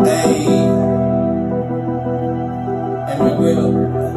Hey, hey, man, Will.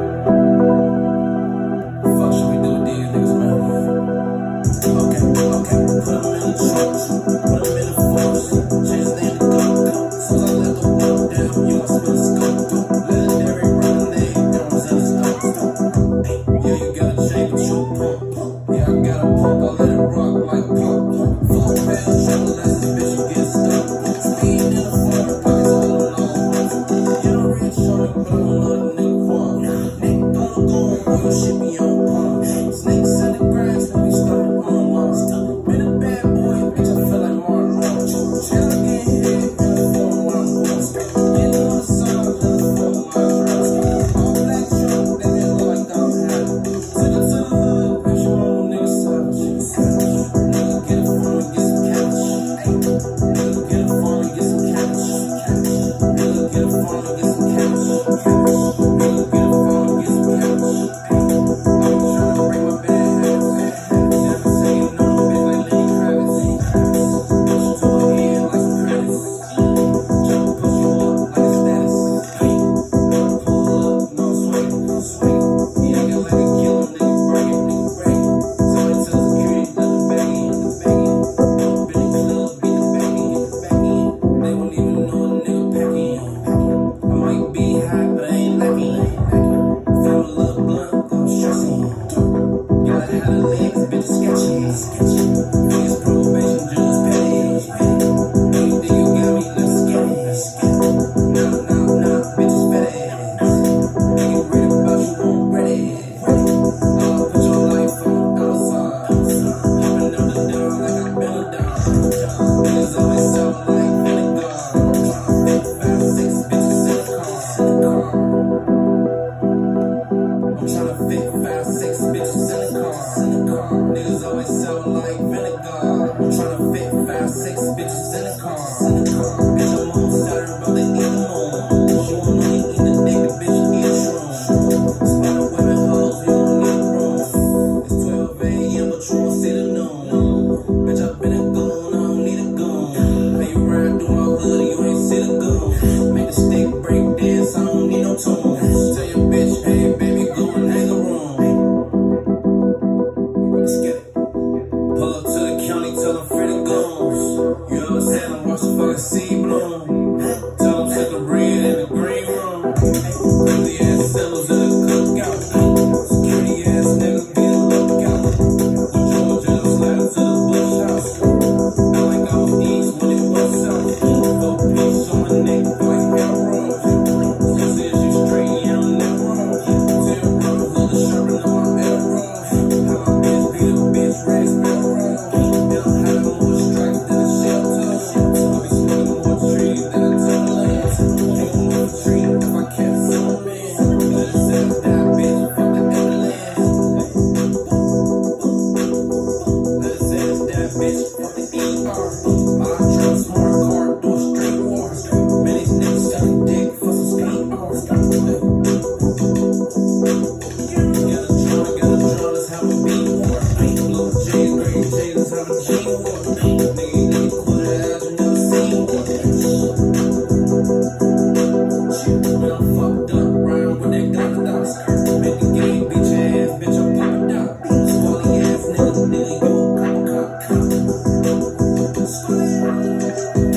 Fuck should we do with these niggas, man? Okay. Put them in the trunks, put them in the force. Change the name to Go. So I let the walk down, you must spin the scope. Legendary running name, guns in the stone. Yeah, you got a chain, but you a pump. Yeah, I got a pump, I let it rock like pump. Full bell, trouble, that's the bitch, you get stuck. Speed in the form, pockets holding on. You don't reach on it, but I don't let a nigga walk. Nigga gonna go on, you shit me on pump. Snakes in the grass, when we started on lost. Been a bad boy, bitch, I feel like Martin Roach. Shall I get hit, in the form of one lost. Get on the song, in the form of my roast. All black truck, they get low like down hat. To the hood, bitch, you on niggas savage. Nigga get it for me, get some cash. Nigga get it for me, get some cash. Nigga get it for me, get some cash. Nigga get it for me, get some cash. I'm tryna bring my bad habits. Never say no, bitch, like Lenny Kravitz. Push to her head like some credits. Tryna push you up like a status. Pull up, no sweat. Yeah, I got like a killer, nigga break. Somebody tell security, let the bag in. Been in the club, beat the back in. They won't even know a nigga packing. I might be hot, but I ain't lacking. Feel a little blunt, I'm stressing. Gotta have the legs, bitch, sketchy. Niggas probation, just petty. Anything you got me, let's get it. Nah, bitch, petty. Nigga read about you, I'm ready. I'll put your life on outside. Hopping up the down like I've been a down. Niggas always sound like vinegar. I'm tryna fit 5, 6 bitches in the car. I'm tryna fit 5, 6 bitches in the car. Niggas always sound like vinegar. I'm tryna fit 5, 6 bitches in the car. Bitch, I'm on Saturn, but they eat them all. She wanna eat the dick, the bitch eat a shroom. Spider women hoes, you don't need room. It's 12 a.m., but you won't see the noon. Bitch, I been a goon, I don't need a goon. How you ride through my hood, you ain't see the goon. Make the stick break dance, I don't need no tune. Tell your bitch, hey baby, go and hang the room. Let's get it. Pull up to the county, tell them free the goons. You ever seen them watch the fucking sea bloom? Tell them take the red in the green room. Crazy ass sellers in the cookout. Security ass niggas be the lookout. The Georgia slide to the bush house. I like out east when it was south. 4 piece on my neck like arrow. Cause is you straight, you don't never wrong. Zero rubber, hood sharpen on my arrow. How my bitch be the bitch, raise barrel. It'll have more strikes than a shelter. I'll be smoking more trees than a ton of land. Ain't no tree if I can't see my man. Let it set that bitch, fuck the ambulance. Let it set that bitch, fuck the ER. My truck smart car, do a street war. Many niggas selling dick for some speed bars. Get a drum, let's have a beat war. Blue J's, green J's, let's have a G war. Nigga, put it out, you never seen war. Shit, when I'm fucked up, rhyme with that Glock dots. Make the game, beat your ass, bitch, I'm popping out. Squally ass nigga, you a cop.